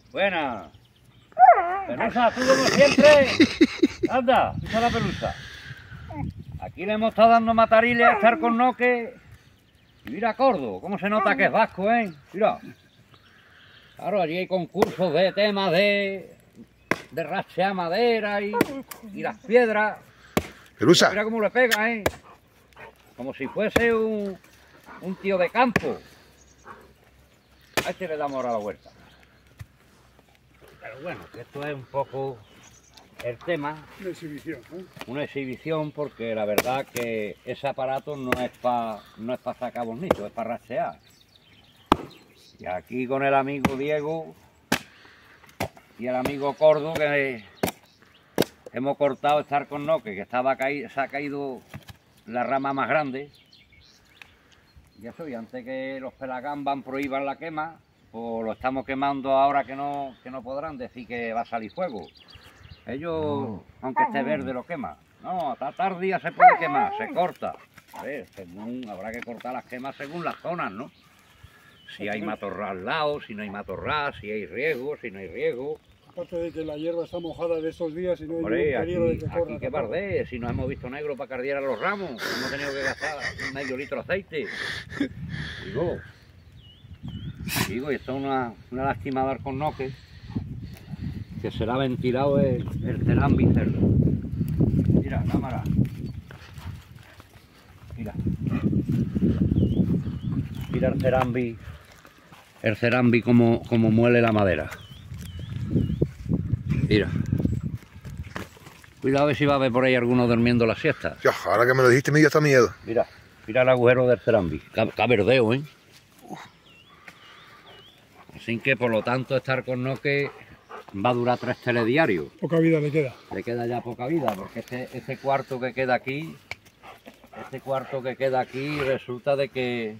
Buena. Pelusa, tú como siempre. Anda, pisa la pelusa. Aquí le hemos estado dando matariles a estar con Noque. Y mira Cordo, cómo se nota que es vasco, ¿eh? Mira. Claro, allí hay concursos de temas de rachear madera y las piedras. Pelusa. Mira cómo le pega, ¿eh? Como si fuese un tío de campo. A este le damos ahora la vuelta. Pero bueno, que esto es un poco el tema. Una exhibición, ¿no? Una exhibición, porque la verdad que ese aparato no es para sacar bonito, es para rachear. Y aquí con el amigo Diego y el amigo Cordo, que hemos cortado estar con Noque, que se ha caído la rama más grande. Y eso, y antes que los pelagambas prohíban la quema, pues lo estamos quemando ahora que no podrán decir que va a salir fuego. Ellos, aunque esté verde, lo queman. No, hasta tardía se puede quemar, se corta. A ver, habrá que cortar las quemas según las zonas, ¿no? Si hay matorral al lado, si no hay matorral, si hay riego, si no hay riego. Aparte de que la hierba está mojada de estos días y no hay Hombre, ningún peligro de que corra. aquí que bardee, si nos hemos visto negro para cardiar a los ramos, hemos tenido que gastar medio litro de aceite. Digo, y esto es una lástima dar con Noque, que será ventilado el cerambi cerdo. Mira, cámara. Mira. Mira el cerambi como muele la madera. Mira. Cuidado a ver si va a haber por ahí alguno durmiendo la siesta. Ya, ahora que me lo dijiste me dio hasta miedo. Mira el agujero del cerambi. Está verdeo, ¿eh? Así que por lo tanto estar con Noque va a durar 3 telediarios. Poca vida le queda. Le queda ya poca vida, porque este cuarto que queda aquí, resulta de que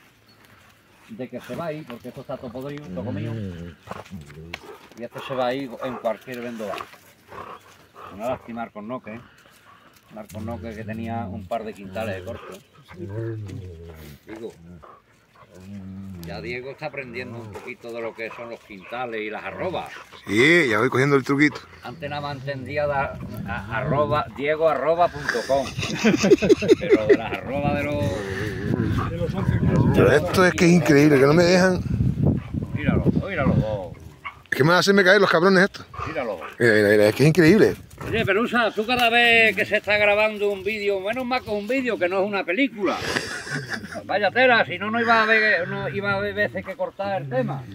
se va a ir, porque esto está todo podrido, todo comido. Y este se va a ir en cualquier vendaval. Una lástima dar con Noque, que tenía un par de quintales de corto. Digo, ya Diego está aprendiendo un poquito de lo que son los quintales y las arrobas. Sí, ya voy cogiendo el truquito. Antes nada más entendía diegoarroba.com, pero de las arrobas de los 11 meses. Pero esto es que es increíble, que no me dejan... Míralo dos. Es que me van a hacerme caer los cabrones estos. Míralo. Es que es increíble. Oye, Pelusa, tú cada vez que se está grabando un vídeo, menos mal que un vídeo, que no es una película. Vaya tela, si no iba a haber veces que cortar el tema.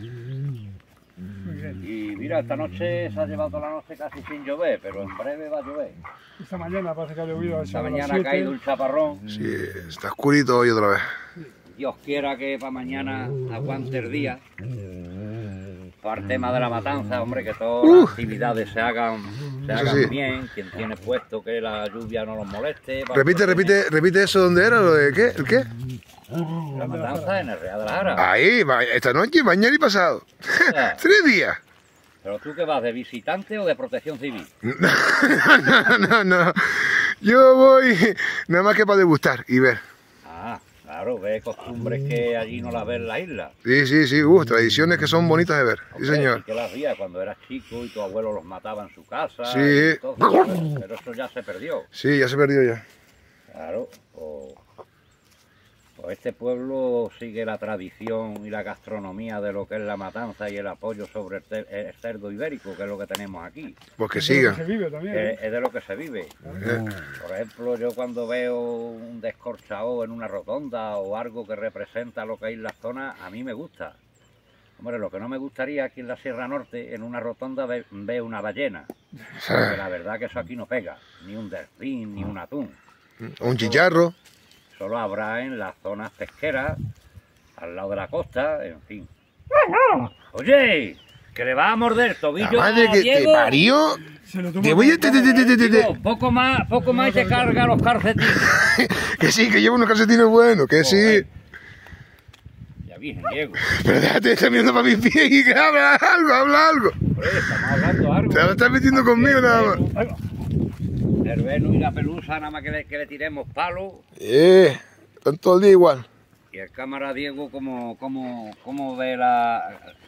Y mira, esta noche se ha llevado toda la noche casi sin llover, pero en breve va a llover. Esta mañana parece que ha llovido. Esta mañana ha caído un chaparrón. Sí, está oscurito hoy otra vez. Dios quiera que para mañana aguante el día. Para el tema de la matanza, hombre, que todas las actividades se hagan Sí. bien. Quien tiene puesto que la lluvia no los moleste. Repite eso, ¿dónde era? ¿Lo de qué? ¿El qué? La matanza en el Real de la Jara. Ahí, esta noche, mañana y pasado. 3 días. ¿Pero tú qué vas, de visitante o de protección civil? No. Yo voy nada más que para degustar y ver. Ah, claro, ve costumbres que allí no las ves en la isla. Sí. Tradiciones que son bonitas de ver. Sí, Hombre, señor. sí que las veías cuando eras chico y tu abuelo los mataba en su casa. Sí. Y todo, pero eso ya se perdió. Sí, ya se perdió ya. Claro, pues este pueblo sigue la tradición y la gastronomía de lo que es la matanza y el apoyo sobre el cerdo ibérico, que es lo que tenemos aquí. Pues que Es de lo siga. que se vive también. Es de lo que se vive. Por ejemplo, yo cuando veo un descorchado en una rotonda o algo que representa lo que hay en la zona, a mí me gusta. Hombre, lo que no me gustaría aquí en la Sierra Norte, en una rotonda, ve una ballena. Porque la verdad que eso aquí no pega. Ni un delfín, ni un atún. Un chicharro. Solo habrá en las zonas pesqueras, al lado de la costa, en fin. Oye, que le va a morder tobillo La madre a que te Diego. parió. Se lo Te voy a... Digo, poco más y se carga los calcetines. Que sí, que llevo unos calcetines buenos, que sí. Joder. Ya bien, Diego. Pero déjate de estar mirando para mis pies y que habla algo. Hombre, estamos hablando algo. Te lo estás metiendo conmigo nada más. El Venus y la Pelusa, nada más que le tiremos palo. Están todo el día igual. Y el cámara Diego, ¿cómo ve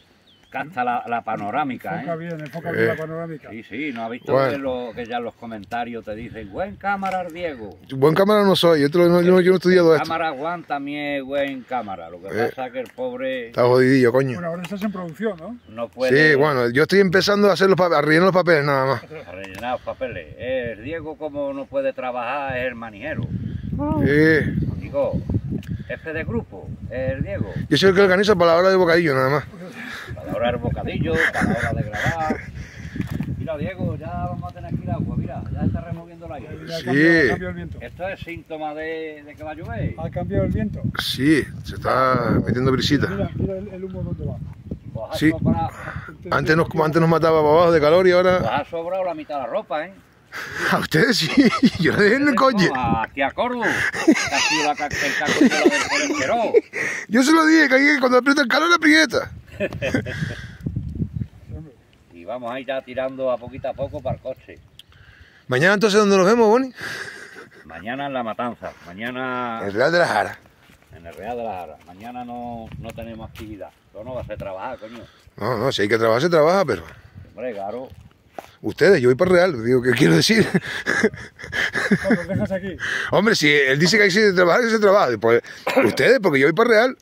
capta la panorámica, enfoca bien la panorámica. Sí, sí, ¿no has visto Bueno. que ya en los comentarios te dicen buen cámara, Diego? Buen cámara no soy, yo no he estudiado esto. Cámara Juan también es buen cámara, lo que pasa es que el pobre Está jodidillo, coño. Bueno, ahora estás en producción, ¿no? no puede Sí, bueno, yo estoy empezando a hacer a rellenar los papeles nada más. a rellenar los papeles. El Diego, como no puede trabajar, es el manijero. Sí. Digo, jefe de grupo, es el Diego. Yo soy el que organiza para la hora de bocadillo nada más. Para la hora del bocadillo, para la hora de grabar. Mira, Diego, ya vamos a tener que ir agua, mira, ya está removiendo el aire. Ya Sí. ha cambiado el viento. Esto es síntoma de que va a llover. Ha cambiado el viento. Sí, se está metiendo brisita. Mira el humo dónde va. Pues ha Sí. sobrado, Antes nos mataba para abajo de calor y pues ahora... ha sobrado la mitad de la ropa, ¿eh? A ustedes sí, yo le dejé en el coche. No, aquí a Corvo, que ha sido el cacochuelo del colesterol. Yo se lo dije, que cuando aprieta el calor aprieta. Y vamos a ir ya tirando a poquito para el coche. Mañana entonces, ¿dónde nos vemos, Boni? Mañana en La Matanza, mañana El Real de la Jara. en el Real de la Jara. Mañana no tenemos actividad. Eso no va a ser trabajar, coño. No, si hay que trabajar, se trabaja, pero... Hombre, claro. Ustedes, yo voy para el Real, digo, ¿qué quiero decir? Cuando dejas aquí. Hombre, si él dice que hay que trabajar, se trabaja. Pues ustedes, porque yo voy para el Real.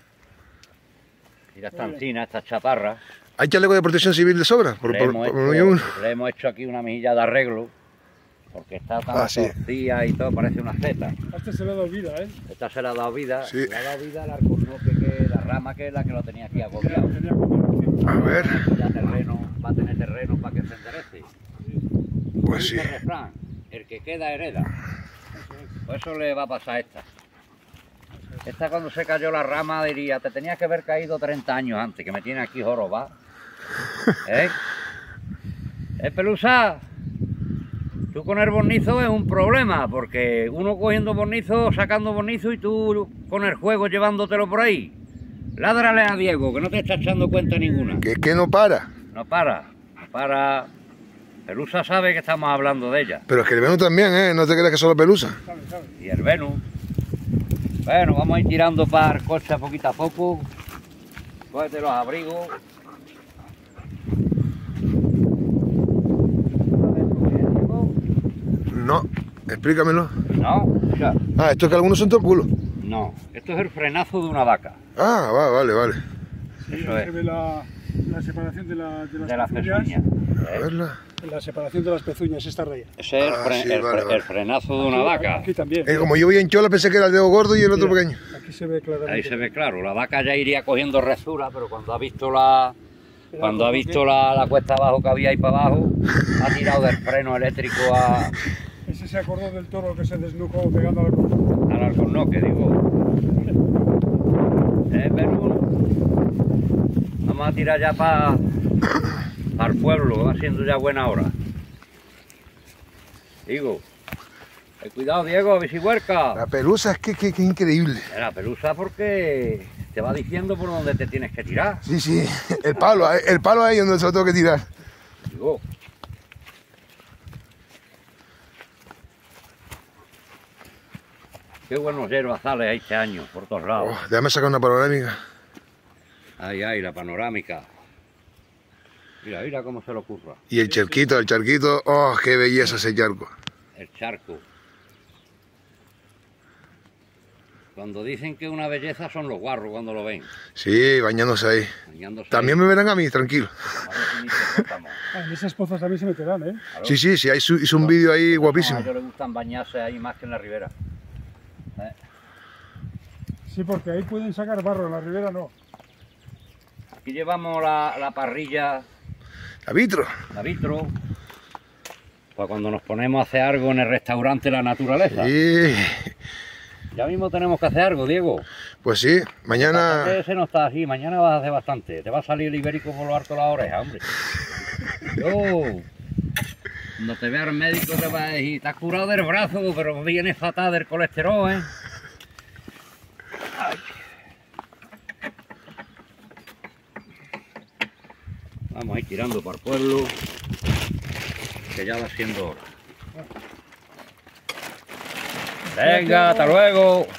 Mira esta encina, esta chaparra. Hay chaleco de protección civil de sobra. Le hemos hecho aquí una mejilla de arreglo. Porque está tan Sí. torcida y todo, parece una seta. A este se le da olvida, ¿eh? Esta se le ha dado vida. Sí. Le ha dado vida al alcornoque, que la rama que es la que lo tenía aquí agobiado. Tenía como... A ver, Ya va a tener terreno para que se enderece. pues sí. Dice el refrán, el que queda hereda. Pues eso le va a pasar a esta. Esta cuando se cayó la rama diría, te tenías que haber caído 30 años antes, que me tiene aquí jorobado. ¿Eh? Pelusa, tú con el bornizo es un problema, porque uno cogiendo bornizo, sacando bornizo y tú con el juego llevándotelo por ahí. Ládrale a Diego, que no te está echando cuenta ninguna. Que no para. No para. Pelusa sabe que estamos hablando de ella. Pero es que el Venus también, ¿eh? No te creas que solo Pelusa. Y el Venus. Bueno, vamos a ir tirando para el coche poquito a poco. Cógete los abrigos. No, explícamelo. No, ya. Ah, esto es que algunos son todo el culo. No, esto es el frenazo de una vaca. Ah, vale. Eso es. Se ve la separación de las De las pezuñas. pezuñas. A verla. La separación de las pezuñas, esta raya. Ese es Sí, el vale. frenazo de una vaca. Aquí también. Como yo voy en chola, pensé que era el dedo gordo y el otro Mira, pequeño. Aquí se ve claramente. Ahí se ve claro. La vaca ya iría cogiendo resura, pero cuando ha visto la cuesta abajo que había ahí para abajo, ha tirado del freno eléctrico Ese se acordó del toro que se desnucó pegando al al alcornoque, digo. Perú. Vamos a tirar ya para el pueblo, que va siendo ya buena hora. Digo, cuidado Diego, bicihuerca. La Pelusa es que increíble. La pelusa porque te va diciendo por dónde te tienes que tirar. Sí, el palo ahí donde se lo tengo que tirar. Digo. Qué buenos herbazales hay este año, por todos lados. Oh, déjame sacar una panorámica. Ay, la panorámica. Mira cómo se lo curra. Y el charquito, oh, qué belleza ese charco. El charco. Cuando dicen que una belleza son los guarros cuando lo ven. Sí, bañándose ahí. Bañándose También me verán a mí, tranquilo. En esas pozas también se meterán, ¿eh? Sí, hizo un vídeo ahí guapísimo. A ellos les gustan bañarse ahí más que en la ribera. Sí, porque ahí pueden sacar barro, en la ribera no. Aquí llevamos la parrilla, La vitro. la vitro, para cuando nos ponemos a hacer algo en el restaurante La Naturaleza. Sí. Ya mismo tenemos que hacer algo, Diego. Pues sí, mañana... Ese no está así, mañana vas a hacer bastante. Te va a salir el ibérico por lo harto de la oreja, hombre. Yo, cuando te vea el médico te va a decir, te has curado del brazo, pero vienes fatal del colesterol, ¿eh? Ay. Vamos a ir tirando para el pueblo, que ya va siendo hora. Venga, hasta luego.